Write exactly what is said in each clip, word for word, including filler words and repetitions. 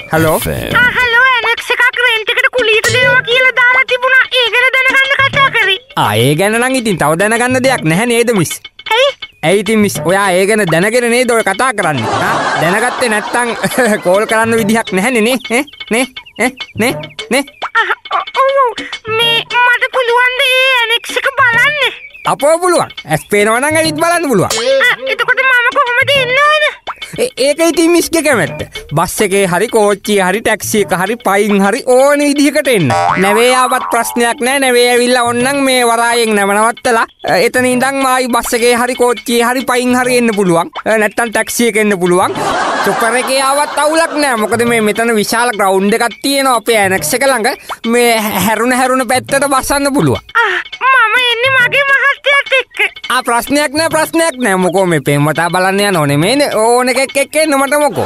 Hello. ආ hello Alex එකක් rent එකට කුලියට දෙනවා කියලා දාලා තිබුණා. ඒ ගැන දැනගන්න කතා කරේ. ආ ඒ ගැන නම් ඉතින් තව දැනගන්න දෙයක් නැහැ නේද මිස්? ඇයි? ඇයි ඉතින් මිස් ඔයා ඒ ගැන දැනගෙන නේද ඔය කතා කරන්නේ? ආ දැනගත්තේ නැත්තම් කෝල් කරන්න විදිහක් නැහැනේ නේ? ඈ නේ? ඈ නේ? නේ? ඔව් මේ මට පුළුවන් ද ඒ ඇලෙක්ස් එක බලන්න? අපෝ පුළුවන්. ඇස් පේනවා නම් ඇවිත් බලන්න පුළුවන්. එතකොට මම කොහොමද එන්නවද? ඒක ඉතින් මිස්ගේ කැමැත්ත. බස් එකේ හරි කෝච්චියේ හරි ටැක්සි එක හරි පයින් හරි ඕන විදිහකට එන්න. නැවේ ආවත් ප්‍රශ්නයක් නැහැ. නැවේ ඇවිල්ලා ඕන්නම් මේ වරායෙන් නැව නවත්තලා එතන ඉඳන් ආයි බස් එකේ හරි කෝච්චියේ හරි පයින් හරි එන්න පුළුවන්. නැත්තම් ටැක්සි එකේ එන්න පුළුවන්. චොපර් එකේ ආවත් අවුලක් නැහැ. මොකද මේ මෙතන විශාල ග්‍රවුන්ඩ් එකක් තියෙනවා අපේ ඇනෙක්ස් එක ළඟ. මේ හැරුණ හැරුණ පැත්තට බසන්න පුළුවන්. මම එන්නේ මගේ මහත්තයාත් එක්ක. ආ ප්‍රශ්නයක් නැහැ ප්‍රශ්නයක් නැහැ. මොකෝ මේ පෙම්වතා බලන්න යන ඕනේ මේනේ. ඕන එකෙක් එක්ක එන්න මට මොකෝ.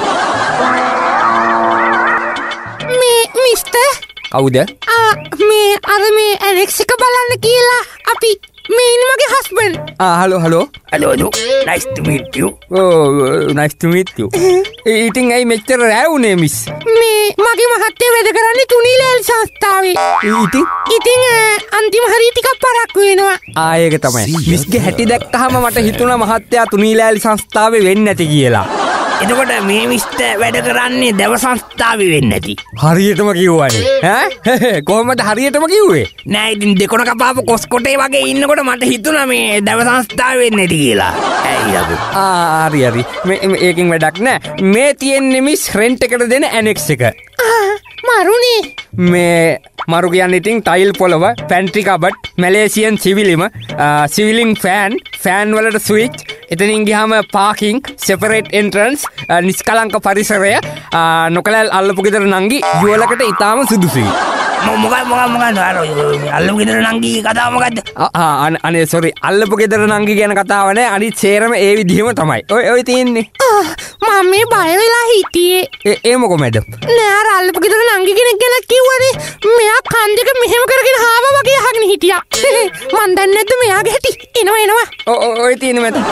මේ මිස්ටර් කවුද? ආ මේ අර මේ ඇලෙක්ස් එක බලන්න කියලා අපි මේ ඉන්නේ මගේ හස්බන්ඩ්. ආ hello hello. Hello, hello. Nice to meet you. Oh, nice to meet you. ඉතින් ඇයි මෙච්චර රෑ වුනේ මිස්? මේ මගේ මහත්තයා වැඩ කරන්නේ තුනීලෑල් සංස්ථාවේ. ඉතින් ඉතින් අන්තිම හරිය ටිකක් පරක්කු වෙනවා. ආ ඒක තමයි. මිස්ගේ හැටි දැක්කහම මට හිතුණා මහත්තයා තුනීලෑල් සංස්ථාවේ වෙන්නේ නැති කියලා. එතකොට මේ මිස්ටර් වැඩ කරන්නේ දැව සංස්ථාවේ වෙන්නේ නැති. හරියටම කිව්වනේ. ඈ කොහොමද හරියටම කිව්වේ? නෑ ඉතින් දෙකොණ කපාපු කොස්කොටේ වගේ ඉන්නකොට මට හිතුණා මේ දැව සංස්ථාවේ වෙන්නේ නැති කියලා. ඇයි යකෝ? ආ හරි හරි. මේ ඒකෙන් වැඩක් නෑ. මේ තියෙන්නේ මිස් රෙන්ට් එකට දෙන ඇනෙක්ස් එක. මරුනේ. මේ මරු කියන්නේ ඉතින් ටයිල් පොළව, පැන්ට්‍රි කබඩ්, මැලේසියන් සිවිලිම, සිවිලින් ෆෑන්, ෆෑන් වලට ස්විච්, එතනින් ගියාම පාකින්, සෙපරේට් එන්ට්‍රන්ස්, නිස්කලංක පරිසරය, නොකලල් අල්ලපු ගෙදර නංගි යුවලකට ඉතාම සුදුසුයි. මොකක් මොකක් මොකක්ද අල්ලපු ගෙදර නංගි කතාව මොකද්ද? ආ අනේ සෝරි අල්ලපු ගෙදර නංගි ගැන කතාව නෑ. අනිත් සේරම ඒ විදිහම තමයි. ඔය ඔය තියෙන්නේ. මම මේ බය වෙලා හිටියේ. ඒ ඒ මොකෝ මැඩම්? නෑ අර අල්ලපු ගෙදර නංගි කෙනෙක් ගැන කිව්වනේ. මෙයා කන් දෙක මෙහෙම කරගෙන හාවා වගේ අහගෙන හිටියා. මන් දන්නේ නැද්ද මෙයාගේ හැටි? එනවා එනවා. ඔය ඔය තියෙන්නේ මැඩම්.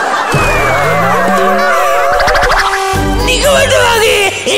නිකවද වගේ.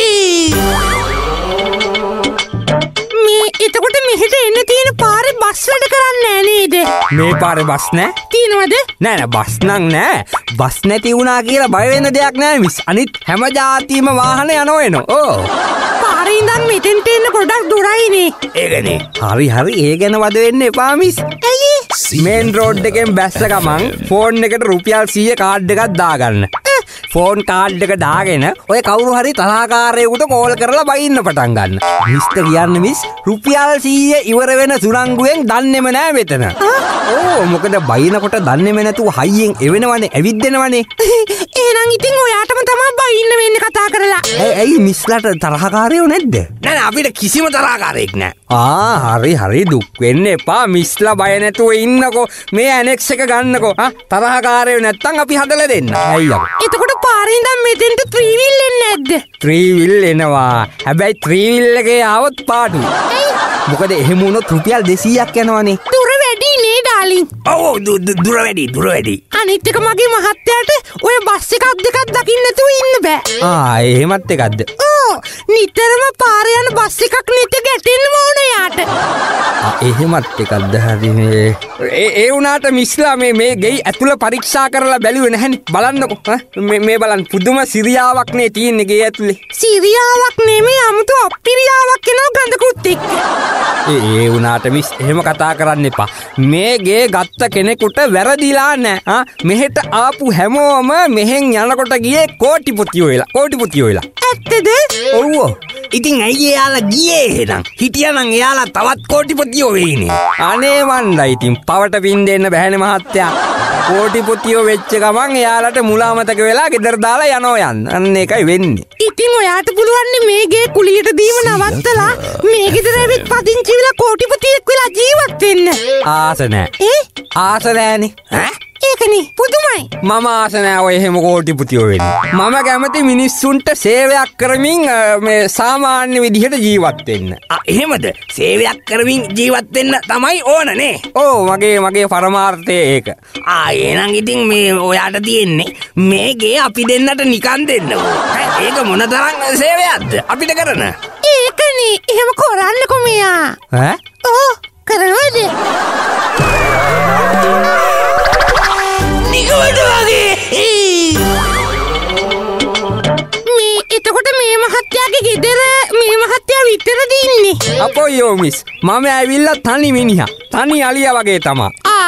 එතකොට මෙහෙට එන්න තියෙන පාරේ බස් වැඩ කරන්නේ නෑ නේද? මේ පාරේ බස් නෑ? තියෙනවද? නෑ නෑ බස් නම් නෑ. බස් නැති වුණා කියලා බය වෙන්න දෙයක් නෑ මිස්. අනිත් හැම જાතියම වාහන යනවා එනවා. ඕ. පාරේ ඉඳන් මෙතෙන්ට එන්න ගොඩක් දුරයිනේ. ඒකනේ. හරි හරි ඒ ගැන වද වෙන්න එපා මිස්. ඇයි? මේන් රෝඩ් එකෙන් බැස්ස ගමන් ෆෝන් එකට රුපියල් සීය කාඩ් එකක් දාගන්න. ෆෝන් කාඩ් එක දාගෙන ඔය කවුරු හරි තරහකාරයෙකුට කෝල් කරලා බයින්න පටන් ගන්න. මිස්ටර් කියන්නේ මිස් රුපියල් සීය ඉවර වෙන සුරංගුවෙන් දන්නේම නෑ මෙතන. ඕ මොකද බයිනකොට දන්නේම නැතුව හයියෙන් එවෙනවනේ ඇවිද්දෙනවනේ. එහෙනම් ඉතින් ඔයාටම තමයි බයින්න වෙන්නේ කතා කරලා. ඇයි මිස්ලාට තරහකාරයෝ නැද්ද? නෑ නෑ අපිට කිසිම තරහකාරයෙක් නෑ. ආ හරි හරි දුක් වෙන්න එපා මිස්ලා බය නැතුව ඉන්නකෝ. මේ ඇනෙක්ස් එක ගන්නකෝ. හා තරහකාරයෝ නැත්තම් අපි හදලා දෙන්න. අයියෝ. එතකොට පාරේ ඉඳන් මෙතෙන්ට ත්‍රිවිල් එන්නේ නැද්ද? ත්‍රිවිල් එනවා. හැබැයි ත්‍රිවිල් එකේ ආවොත් පාඩුයි. මොකද එහෙම වුණොත් රුපියල් දෙසීයක් යනවනේ. දුර වැඩි නේ ඩාලින්. ඔව් දුර වැඩි දුර වැඩි. අනිත් එක මගේ මහත්තයාට ඔය බස් එකක් දෙකක් දකින්න නැතුව ඉන්න බෑ. ආ එහෙමත් එකක්ද? ඕ නිතරම පාරේ යන බස් එකක් නැති ගැටෙන්න ඕනේ යාට. ආ එහෙමත් එකක්ද? හරි මේ ඒ ඒ වුණාට මිස්ලා මේ මේ ගෙයි ඇතුළ පරීක්ෂා කරලා බැලුවේ නැහනේ. බලන්නකෝ. මේ මේ බලන්න පුදුම සිරියාවක් නේ තියෙන්නේ ගේ ඇතුලේ. සිරියාවක් නෙමෙයි අමුතු අප්පිරියාවක් එනවා ගඳකුත් එක්ක. ඒ ඒ වුණාට මිස් එහෙම කතා කරන්න එපා. මේ ගේ ගත්ත කෙනෙකුට වැරදිලා නෑ. ආ මෙහෙට ආපු හැමෝම මෙහෙන් යනකොට ගියේ කෝටිපතියෝ වෙලා. කෝටිපතියෝ වෙලා. ඇත්තද? ඔව්. ඉතින් ඇයි එයාලා ගියේ එහෙනම්? හිටියනම් එයාලා තවත් කෝටිපතියෝ වෙයිනේ. අනේ මන්දා ඉතින් පවට පින් දෙන්න බැහැනේ මහත්තයා. කෝටිපතියෝ වෙච්ච ගමන් එයාලට මුලාමතක වෙලා ගෙදර දාලා යනවා යන්න. අන්න ඒකයි වෙන්නේ. ඉතින් ඔයාට පුළුවන් මේ ගේ කුලියට දීම නවත්තලා මේ ගෙදර ඇවිත් පදිංචි වෙලා කෝටිපතියෙක් වෙලා ජීවත් වෙන්න. ආස නෑ. ඒ? ආස නෑනේ. ඈ? ඒකනේ පුදුමයි. මම ආස නෑ ඔය එහෙම කෝටිපතියෝ වෙන්න. මම කැමති මිනිස්සුන්ට සේවයක් කරමින් මේ සාමාන්‍ය විදිහට ජීවත් වෙන්න. එහෙමද? සේවයක් කරමින් ජීවත් වෙන්න තමයි ඕනනේ. ඕ මගේ මගේ පරමාර්ථය ඒක. ආ එහෙනම් ඉතින් මේ ඔයාට තියෙන්නේ මේකේ අපි දෙන්නට නිකන් දෙන්න. ඒක මොනතරම් සේවයක්ද අපිට කරන? ඒකනේ එහෙම කරන්නකො මෙයා. ඈ? ඕ කරනවද? නිකවට වගේ. මේ එතකොට මේ මහත්තයාගේ ගෙදර මේ මහත්තයා විතරද ඉන්නේ? අපෝ යෝ මිස් මම ඇවිල්ලා තනි මිනිහා. තනි අලියා වගේ තමා.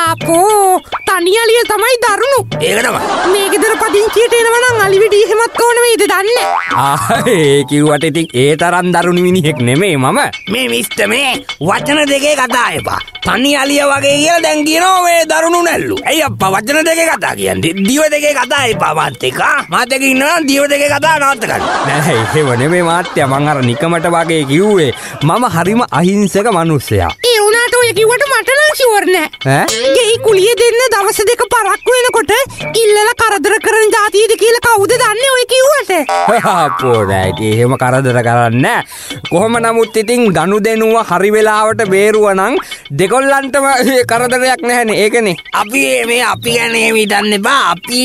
ආපෝ තනියලිය තමයි දරුණු. ඒක තමයි. මේ ගෙදර පදිංචියට එනවා නම් අලිවිඩි එහෙමත් ඕන වේද දන්නේ. ආ ඒ කිව්වට ඉතින් ඒ තරම් දරුණු මිනිහෙක් නෙමෙයි මම. මේ මිස්ටර් මේ වචන දෙකේ කතා එපා. තනි අලිය වගේ කියලා දැන් කියනවා මේ දරුණු නැල්ලු. ඇයි අප්පා වචන දෙකේ කතා කියන්නේ? දිව දෙකේ කතා එපා මාත් එක්ක. මාත් එක්ක ඉන්නවා නම් දිව දෙකේ කතා නවත්ත ගන්න. නෑ එහෙම නෙමෙයි මාත්‍යා මං අර නිකමට වගේ කිව්වේ. මම හරිම අහිංසක මිනිස්සයා. ඒ උනාට ඔය කිව්වට මට නම් ෂුවර් නෑ. ඈ? ගෙයි කුලිය දෙන්න දවස් දෙක පරක්කු වෙනකොට ඉල්ලලා කරදර කරන જાතියද කියලා කවුද දන්නේ ඔය කිව්වට? අපෝ නෑ ඉතින් එහෙම කරදර කරන්නේ නෑ. කොහොම නමුත් ඉතින් ගනුදෙනුව හරි වෙලාවට බේරුව නම් දෙකොල්ලන්ටම කරදරයක් නැහැනේ. ඒකනේ. අපි මේ අපි ගැන එහෙම හිතන්න එපා. අපි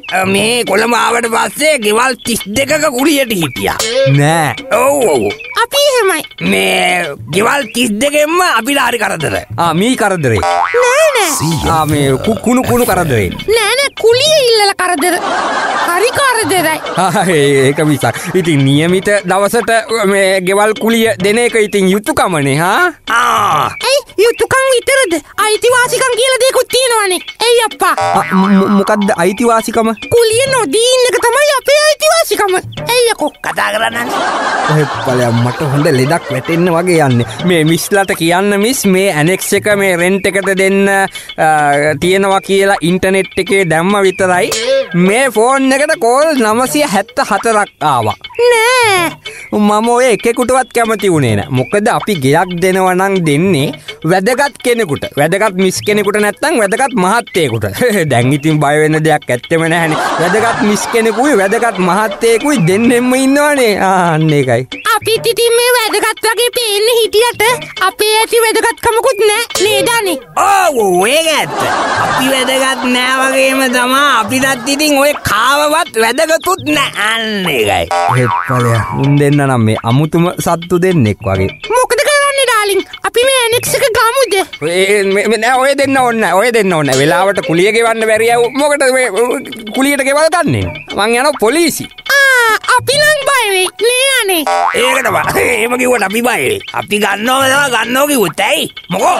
මේ කොළඹ ආවට පස්සේ ගෙවල් තිස් දෙකක කුලියට හිටියා. නෑ. ඔව් ඔව්. අපි එහෙමයි. මේ ගෙවල් තිස් දෙකෙන්ම අපිට හරි කරදර. ආ මී කරදරේ. නෑ නෑ. ආ මේ කු- කුණු කුණු කරදරේ. නෑ නෑ කුලිය ඉල්ලලා කරදර. හරි කරදරයි. ආ ඒක විසක්. ඉතින් નિયમિત දවසට මේ ගෙවල් කුලිය දෙන එක ඉතින් යුතුයකමනේ හා. ආ ඇයි යුතුයකම් විතරද? අයිතිවාසිකම් කියලා දෙයක්ත් තියෙනවනේ. එයි අප්පා. ආ, මො- මොකද්ද අයිතිවාසිකම? කුලිය නොදී ඉන්න එක තමයි අපේ අයිතිවාසිකම. එයි යකෝ. කතා කරන්න. ඔය බලයන් මට හොඳ ලෙඩක් වැටෙන්න වගේ යන්නේ. මේ මිස්ලට කියන්න මිස් මේ ඇනෙක්ස් එක මේ රෙන්ට් එකට දෙන්න අ, තියෙනවා කියලා ඉන්ටර්නෙට් එකේ දැම්ම විතරයි මේ ෆෝන් එකට කෝල් නවසිය හැත්ත හතරක් ආවා. නෑ. මම ඔය එකෙකුටවත් කැමති වුණේ නෑ. මොකද අපි ගෙයක් දෙනවා නම් දෙන්නේ වැදගත් කෙනෙකුට. වැදගත් මිස් කෙනෙකුට නැත්නම් වැදගත් මහත්තයෙකුට. දැන් ඉතින් බය වෙන්න දෙයක් ඇත්තෙම නැහැනේ. වැදගත් මිස් කෙනෙකුයි වැදගත් මහත්තයෙකුයි දෙන්නෙම ඉන්නවනේ. ආ අන්න ඒකයි. අපිත් ඉතින් මේ වැදගත් වගේ පේන්න හිටියට අපේ ඇති වැදගත්කමකුත් නෑ නේද අනේ? ඔව් ඒක ඇත්ත. අපි වැදගත් නෑ වගේම තමයි අපිටත් ඉතින් ඔය කාවවත් වැදගතුත් නෑ. අන්න ඒකයි. ඒත් බලයන් උන් දෙන්න නම් මේ අමුතුම සත්තු දෙන්නෙක් වගේ. මොකද කරන්නේ ඩාලින්? අපි මේ ඇනෙක්ස් එක ගමුද? ඒ මේ- මේ නෑ ඔය දෙන්න ඕන නෑ. ඔය දෙන්න ඕන නෑ. වෙලාවට කුලිය ගෙවන්න බැරි අය මොකටද මේ කුලියට ගෙවල් ගන්නේ? මං යනවා පොලිසි. ආ අපි නම් බය වෙයි නේ අනේ. ඒක තමයි. එහෙම කිව්වට අපි බය වෙයි. අපි ගන්නව තමයි ගන්නව කිව්වොත් ඇයි? මොකෝ?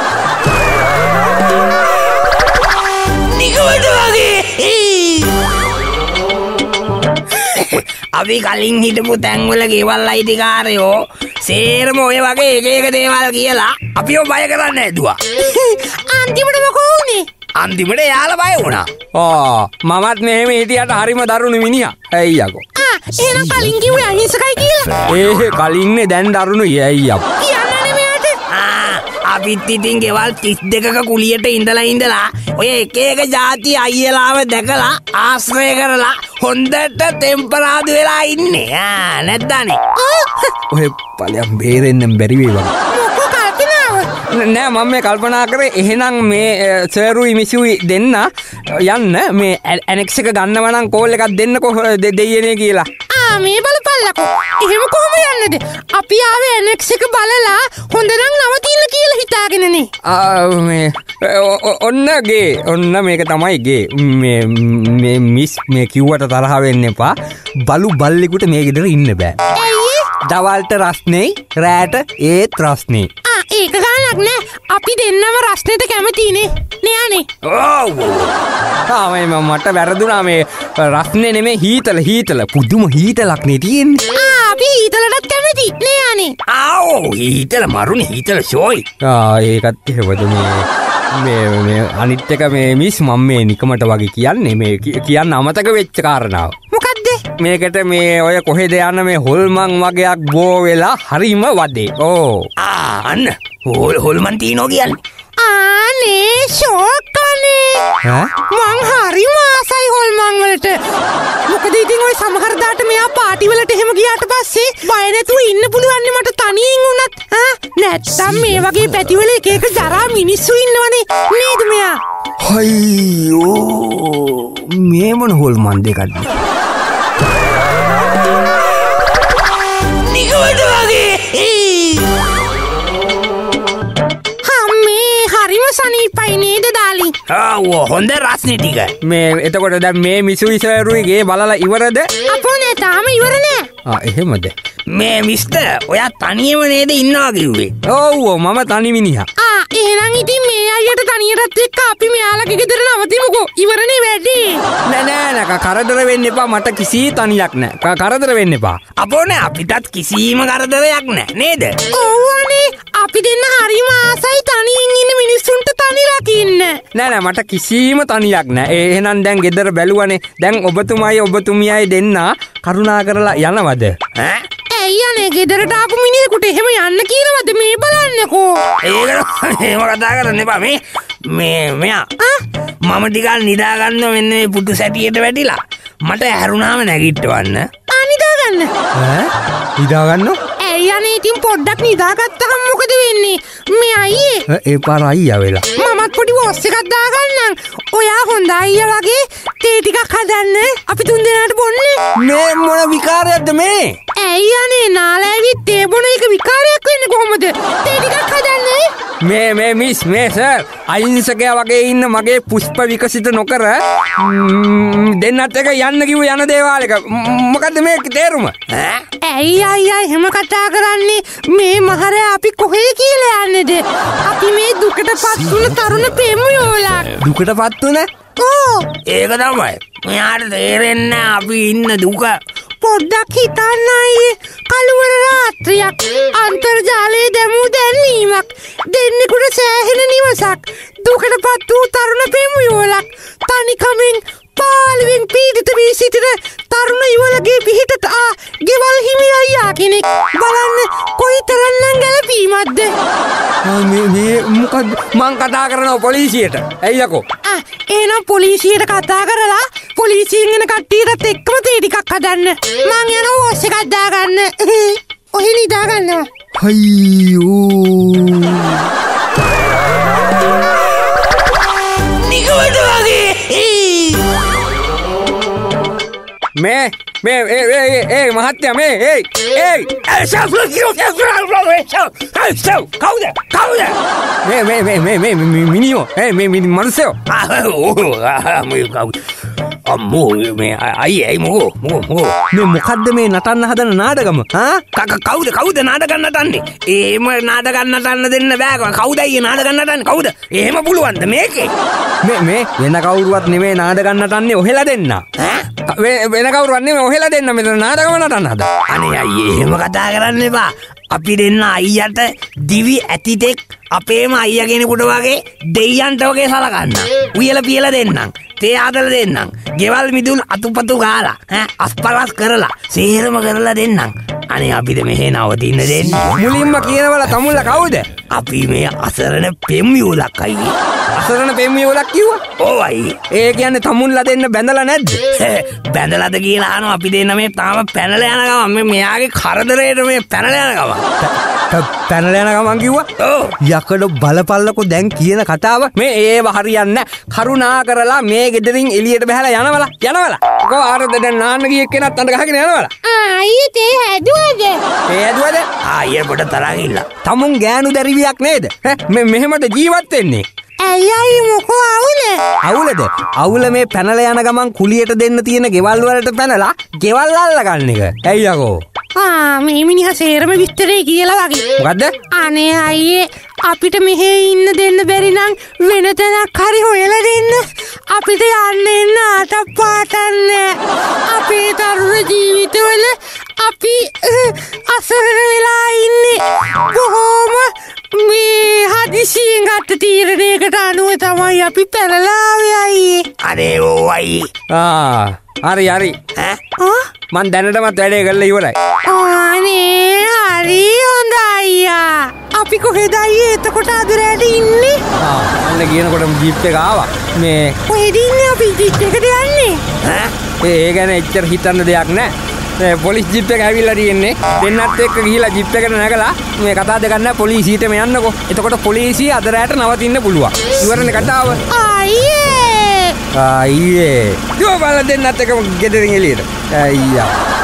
නිකවට වගේ. අපි කලින් හිටපු තැන්වල ගෙවල් අයිතිකාරයෝ සේරම ඔය වගේ එක එක දේවල් කියලා අපිව බය කරන්න ඇදුවා. අන්තිමට මොකෝ උනේ? අන්තිමට යාළ බය වුණා. ආ මමත් මෙහෙම හිටියට හරිම දරුණු මිනිහා. ඇයි යකෝ. ආ එහෙනම් කලින් කිව්වේ අහිංසකයි කියලා. ඒ කලින්නේ දැන් දරුණුයි. ඇයි යකෝ. කියන්නනේ මෙයාට. ආ අපිත් ඉතින් ගෙවල් තිස් දෙකක කුලියට ඉඳලා ඉඳලා ඔය එක එක જાති අයියලාව දැකලා ආශ්‍රය කරලා හොඳට ටෙම්පරාදු වෙලා ඉන්නේ. ආ නැද්දානේ. ඔය බලයන් බේරෙන්න බැරි වේවා. මොකෝ කල්පනාව? නෑ මම මේ කල්පනා කරේ එහෙනම් මේ සර්රුයි මිසුයි දෙන්න යන්න මේ ඇනෙක්ස් එක ගන්නව නම් කෝල් එකක් දෙන්නකෝ දෙ- දෙයියනේ කියලා. ආ මේ බලපල්ලකෝ. එහෙම කොහොම යන්නද? අපි ආවේ ඇනෙක්ස් එක බලලා හොඳ නම් නවතින්න කියලා හිතාගෙනනේ. ආ මේ ඔ- ඔ- ඔන්න ගේ ඔන්න මේක තමයි ගේ මේ මේ මිස් මේ කිව්වට තරහ වෙන්න එපා. බලු බල්ලෙකුට මේ ගෙදර ඉන්න බෑ. ඇයි? දවල්ට රස්නේ රෑට ඒත් රස්නේ. ආ ඒක ගානක් නෑ. අපි දෙන්නම රස්නෙට කැමතිනේ. නේ අනේ. ඔව්. ආ මම මට වැරදුනා මේ රස්නේ නෙමේ හීතල හීතල පුදුම හීතලක් නේ තියෙන්නේ. ආ අපි ඊතලටත් කැමති. නේ අනේ. ආව් හීතල මරුනේ හීතල ෂෝයි. ආ ඒකත් එහෙමද මේ මේ මේ අනිත් එක මේ මිස් මම මේ නිකමට වගේ කියන්නේ මේ කි- කියන්න අමතක වෙච්ච කාරණාව. මොකද්ද? මේකට මේ ඔය කොහෙද යන මේ හොල්මන් වගේක් බෝ වෙලා හරිම වදේ. ඕ ආ අන්න හොල් හොල්මන් තියනෝ කියන්නේ. ආ අනේ ෂෝක්කනේ මං හරි මාසයි හොල්මන් වලට. මොකද ඉතින් ওই සමහර දාට මෙයා පාටි වලට එහෙම ගියාට පස්සේ බය නැතුව ඉන්න පුළුවන් නේ මට තනියෙන් වුණත්. ආ නැත්තම් මේ වගේ පැතිවල එක එක ජරා මිනිස්සු ඉන්නවනේ නේද මෙයා? අයියෝ මේ මොන හොල්මන් දෙකක්ද? නිකවට වගේ සනීපයි නේද දාලි? ආව් හොඳ රස්නේ ටික. මේ එතකොට දැන් මේ මිසුයි සරුයිගේ බලලා ඉවරද? අපෝ නෑ තාම ඉවර නෑ. ආ එහෙමද? මේ මිස්ටර් ඔයා තනියම නේද ඉන්නවා කිව්වේ? ඔව් මම තනි මිනිහා. ආ එහෙනම් ඉතින් මේ අයියට තනියටත් එක්ක අපි මෙයාලගේ ගෙදර නවතිමුකෝ. ඉවරනේ වැඩි. නෑ නෑ නෑ කරදර වෙන්න එපා. මට කිසි තනියක් නෑ. කරදර වෙන්න එපා. අපෝ නෑ අපිටත් කිසිම කරදරයක් නෑ නේද? ඔව්වනේ අපි දෙන්න හරිම ආසයි තනියෙන් ඉන්න මිනිස්සුන්ට තනි රකින්න. නෑ නෑ මට කිසිම තනියක් නෑ. ඒ එහෙනම් දැන් ගෙදර බැලුවනේ. දැන් ඔබතුමායි ඔබතුමියයි දෙන්න කරුණා කරලා යනවද? ඈ ඇයි අනේ ගෙදරට ආපු මිනිහෙකුට එහෙම යන්න කියලාද මේ බලන්නකෝ. ඒක එහෙම කතා කරන්න එපා. මේ මේ මෙයා මම ටිකක් නිදා ගන්න මෙන්න මේ පුටු සැටියට වැටිලා. මට හැරුණාම නැගිටවන්න. ආ නිදා ගන්න. ඈ නිදා ගන්නෝ? ඇයි අනේ ඉතින් පොඩ්ඩක් නිදාගත්තහම මොකද වෙන්නේ? මේ අයියේ ඒ පාර අයියා වෙලා. මමත් පොඩි වොස් එකක් දාගන්නම්. ඔයා හොඳ අයියා වගේ තේ ටිකක් හදන්න. අපි තුන් දෙනාට බොන්නේ. මේ මොන විකාරයක්ද මේ? ඇයි අනේ නාලෑවිත් තේ බොන එක විකාරයක් වෙන්නේ කොහොමද? තේ ටිකක් හදන්නේ. මේ මේ මිස් මේ සර් අහිංසකයා වගේ ඉන්න මගේ පුෂ්ප විකසිත නොකර දෙන්නත් එක යන්න කිව්ව යන දේවාලයක මොකද්ද මේ තේරුම? ඈ ඇයි අයියා එහෙම කතා කරන්නේ? මේ මහරයා අපි කොහේ කියලා යන්නේද? අපි මේ දුකටපත් වුණ තරුණ ප්‍රේමියෝලා. දුකටපත් වුණ? ඕ ඒක තමයි. මෙයාට තේරෙන්නේ අපි ඉන්න දුක. පොඩ්ඩක් හිතන්න අයියේ. කළුවර රාත්‍රියක් අන්තර්ජාලයේ දැමූ දැන්වීමක් දෙන්නෙකුට සෑහෙන නිවසක් දුකටපත් වූ තරුණ ප්‍රේමියෝලක් තනිකමින් පාළුවෙන් පීඩිත වී සිටින තරුණ යුවලගේ පිහිටට ආ ගෙවල් හිමි අයියා කෙනෙක්. බලන්න කොයිතරම්නම් ගැලපීමක්ද? මේ මේ මොකද මං කතා කරනවා පොලිසියට. ඇයිලකෝ? ආ එහෙනම් පොලිසියට කතා කරලා පොලිසියෙන් එන කට්ටියටත් එක්කම තේ ටිකක් හදන්න. මං යනවා වොස් එකක් දාගන්න. ඔහේ නිදා ගන්නවා. අයියෝ නිකවට වගේ මේ මේ ඒ ඒ ඒ මහත්තයා මේ ඒ ඒ කවුද කවුද මේ මේ මේ මේ මේ මිනිහෝ ඒ මේ මිනිස්සෝ අම්මෝ මේ අයියේ අයි මොකෝ මොකෝ මොකෝ මේ මොකද්ද මේ නටන්න හදන නාටකම? ආ කක කවුද කවුද නාටක නටන්නේ? එහෙම නාටක නටන්න දෙන්න බෑ. කවුද අයියේ නාටක නටන්නේ? කවුද? එහෙම පුළුවන්ද මේකේ? මේ මේ වෙන කවුරුවත් නෙමෙයි නාටක නටන්නේ ඔහෙලා දෙන්න. ඈ වෙන කවුරුවත් නෙමෙයි ඔහෙලා දෙන්න මෙතන නාටකම නටන්න හදා. අනේ අයියේ එහෙම කතා කරන්න එපා. අපි දෙන්න අයියට දිවි ඇතිතෙක් අපේම අයියා කෙනෙකුට වගේ දෙයියන්ට වගේ සලකන්න. උයලා පියලා දෙන්නම්. තේ ආදලා දෙන්නම්. ගෙවල් මිදුල් අතුපතු ගාලා ඈ අස්පරස් කරලා සේරම කරලා දෙන්නම්. අනේ අපිට මෙහෙ නවතින්න දෙන්න. මුලින්ම කියනවල තමුල්ල කවුද? අපි මේ අසරණ පෙම්මියෝලක් අයියේ. අසරණ පෙම්මියෝලක් කිව්වා? ඔව් අයියේ. ඒ කියන්නේ තමුල්ලා දෙන්න බැඳලා නැද්ද? බැඳලාද කියලා අහනවා. අපි දෙන්න මේ තාම පැනලා යන ගමන් මේ මෙයාගේ කරදරේට මේ පැනලා යන ගමන්. පැනලා යන ගමන් කිව්වා? ඔව්. යකඩ බලපල්ලකෝ දැන් කියන කතාව මේ ඒව හරියන්නේ කරුණා කරලා මේ ගෙදරින් එළියට බහලා යනවලා යනවලා. කොහොම ආරද දැන් නාන්න ගිය එක්කෙනත් අඬ ගහගෙන යනවලා. ආයි තේ හැදුවද? ඒ ඇදුවද? ආයේ පොඩ තරන් ඉන්න. තමුන් ගෑනු දැරිවියක් නේද? මේ මෙහෙමද ජීවත් වෙන්නේ? ඇයි අයි මොකෝ අවුල? අවුලද? අවුල මේ පැනලා යන ගමන් කුලියට දෙන්න තියෙන ගෙවල් වලට පැනලා ගෙවල් අල්ලගන්න එක. ඇයි යකෝ? ආ මේ මිනිහා සේරම විස්තරේ කියලා වගේ. මොකද්ද? අනේ අයියේ අපිට මෙහෙ ඉන්න දෙන්න බැරි නම් වෙන තැනක් හරි හොයලා දෙන්න. අපිට යන්න එන්න අතපාතන්නේ. අපේ තරුණ ජීවිතවල අපි අසරණ වෙලා ඉන්නේ. බොහොම මේ හදිසියෙන් ගත්ත තීරණයකට අනුව තමයි අපි පැනලා ආවේ අයියේ. අනේ ඕ අයියේ. ආ හරි හරි. ඈ ආ මං දැනටමත් වැඩේ කරලා ඉවරයි. අනේ හරි හොඳ අයියා. අපි කොහෙද අයියේ එතකොට අදුරයට ඉන්නේ? ආ අන්න කියනකොටම ජීප් එක ආවා. මේ කොහෙද ඉන්නේ අපි ජීප් එකට යන්නේ? ඈ ඒ ගැන එච්චර හිතන්න දෙයක් නැහැ. පොලිස් ජිප් එක ඇවිල්ලා තියෙන්නේ. දෙන්නත් එක්ක ගිහිලා ජිප් එකට නැගලා මේ කතා දෙකක් නැහැ පොලිසියටම යන්නකෝ. එතකොට පොලිසිය අද රැට නවතින්න පුළුවන්. ඉවරනේ කතාව. අයියේ. අයියේ. දුව බලන්න දෙන්නත් එක්ක ගෙදරින් එළියට. අයියා.